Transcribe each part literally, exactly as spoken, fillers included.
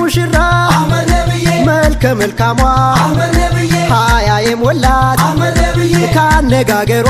ሙሽራ መልከ መልካሟ ሃያ የሞላት ካነጋገሯ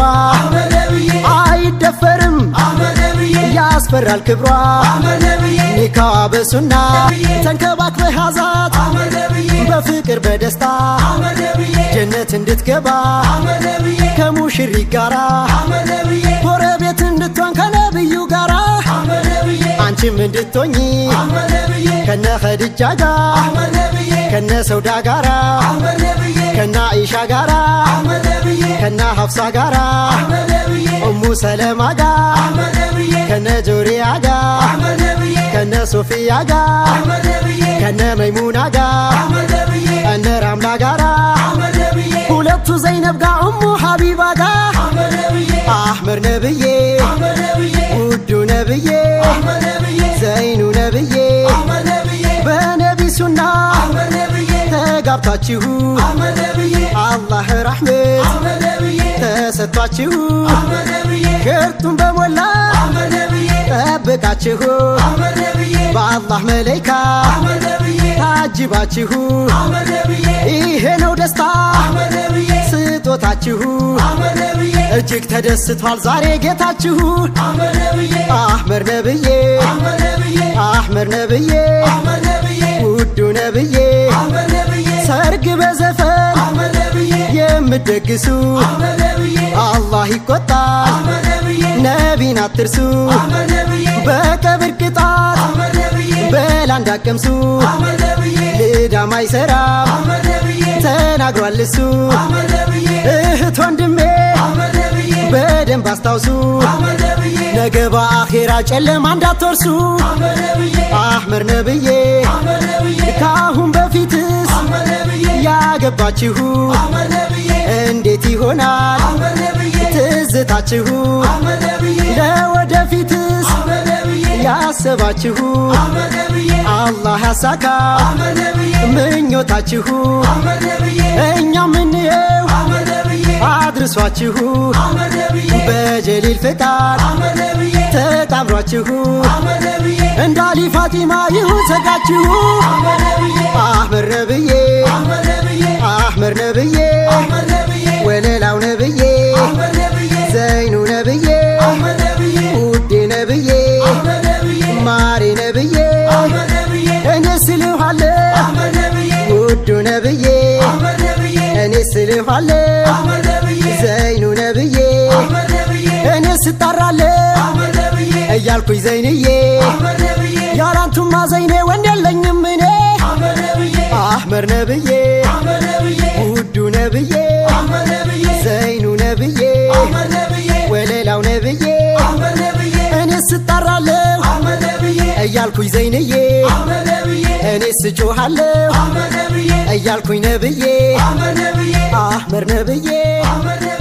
አይደፈርም ያስፈራል ክብሯ ኒካዋ በሱና ተንከባክበህ አዛት በፍቅር በደስታ ጀነት እንድትገባ ከሙሽሪት ጋራ ጎረቤት እንድትሆን ከነብዩ ጋራ አንቺም እንድትሆኚ ከነ ኸዲጃ ጋር ከነ ሰውዳ ጋራ ከነ አይሻ ጋራ ከነ ሐፍሳ ጋራ ኡሙ ሰለማ ጋር ከነ ጆሪያ ጋር ከነ ሶፊያ ጋር ከነ መይሙና ጋር ከነ ራምላ ጋራ ሁለቱ ዘይነብ ጋር ኡሙ ሐቢባ ጋር አህመር ነብዬ ውዱ ነብዬ ዘይኑ ነብዬ በነቢ ሱና ተጋብታችሁ አላህ ረህመት ተሰጥቷችሁ ከርቱን በሞላ ጠብቃችሁ በአላህ መላእክታ ታጅባችሁ ይሄ ነው ደስታ ስጦታችሁ እጅግ ተደስቷል ዛሬ ጌታችሁ አህመር ነብዬ አህመር ነብዬ ውዱ ነብዬ ሰርግ በዘፈን የምትደግሱ አላህ ይቆጣል ነቢን አትርሱ በቀብር ቅጣት በላ እንዳቀምሱ ልዳም አይሰራም ተናግሯል እሱ እህት ወንድሜ በደንብ አስታውሱ ነገ በአኺራ ጨለማ እንዳትወርሱ አህመር ነብዬ ካሁን በፊትስ ያገባችሁ እንዴት ይሆናል ትዝታችሁ ለወደፊትስ ያሰባችሁ አላህ ያሳካ ምኞታችሁ እኛም እንየው አድርሷችሁ በጀሊል ፍቃድ ተጣምሯችሁ እንዳሊ ፋጢማ ይሁን ሰጋችሁ አህመር ነብዬ አህመር ነብዬ ወለላው ነብዬ ዘይኑ ነብዬ ውዴ ነብዬ ማሪ ነብዬ እኔ ስልሃለሁ ውዱ ነብዬ እኔ ስልሃለሁ ዘይኑ ነብዬ እኔ ስጣራለሁ እያልኩኝ ዘይንዬ ያላንቱማ ዘይኔ ወንድ የለኝም እኔ አህመር ነብዬ ውዱ ነብዬ ዘይኑ ነብዬ ወለላው ነብዬ እኔ ስጣራለሁ እያልኩኝ ዘይንዬ እኔ ስጮሃለሁ እያልኩኝ ነብዬ አህመር ነብዬ